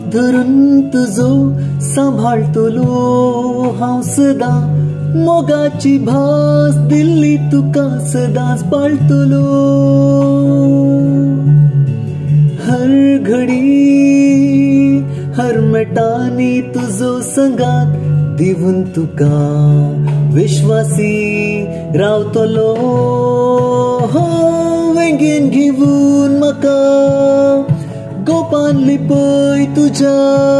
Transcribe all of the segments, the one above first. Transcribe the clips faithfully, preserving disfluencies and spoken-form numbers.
धरून तुजो सांभाळतलो हांव सदां मोगाची भास दिल्ली तुका सदांच पाळतलो हर घडी हर मेटांनी तुजो संगात दिवून तुका विश्वासी रावतलो हो वेंगेन घेवून म्हाका गोपान लिपय तुज्या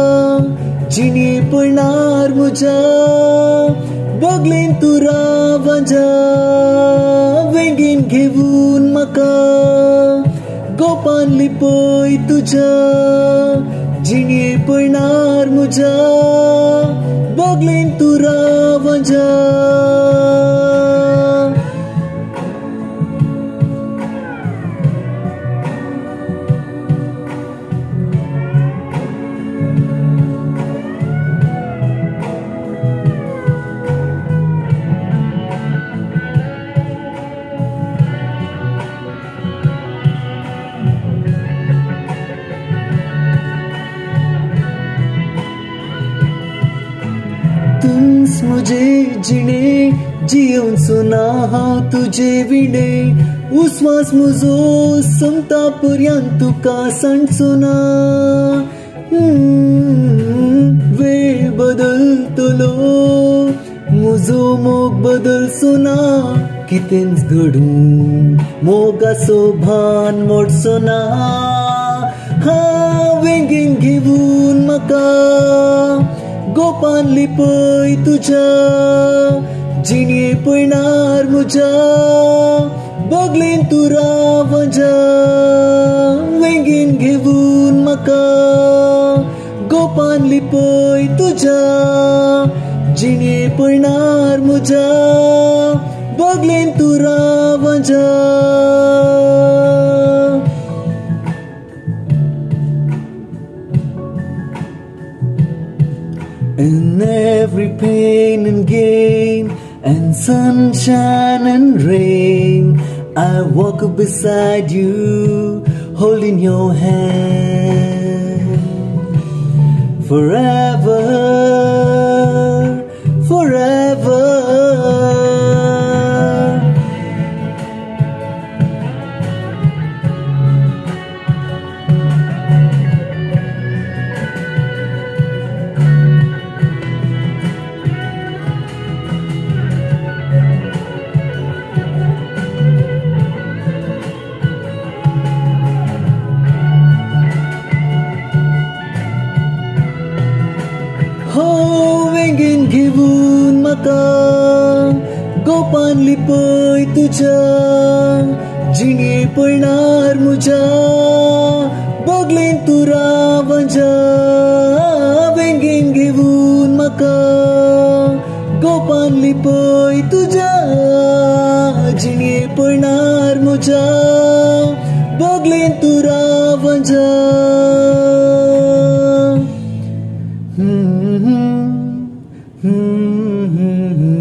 जिणेपणार म्हज्या बोगलेन तू राव वांझ्या वेंगेन घेवून म्हाका गोपान लिपय तुज्या जिणेपणार म्हज्या बोगलेन तू राव वांझ्या तुंस मुझे जिणे जियोन सुना हांव तुजे विणे उस्वास म्हजो सोमता पर्यंत तुका सांडचोना वेळ बदलतलो म्हजो मोग बदलचोना कितेंच घडून मोगाचो भान मोडचोना हा वेंगेन घेवून म्हाका गोपान लिपय तुज्या जिणेपणार म्हज्या बोगलेन तू राव वांझ्या वेंगेन घेवून म्हाका गोपान लिपय तुज्या जिणेपणार म्हज्या बोगलेन तू राव वांझ्या In every pain and gain, and sunshine and rain, I walk beside you, holding your hand. Forever, forever. हो वेंगेन घेवून म्हाका गोपान लिपय तुज्या जिणेपणार म्हज्या बोगलेन तू राव वांझ्या वेंगेन घेवून म्हाका गोपान लिपय तुज्या जिणेपणार म्हज्या बोगलेन तू राव वांझ्या Hmm, hmm, hmm.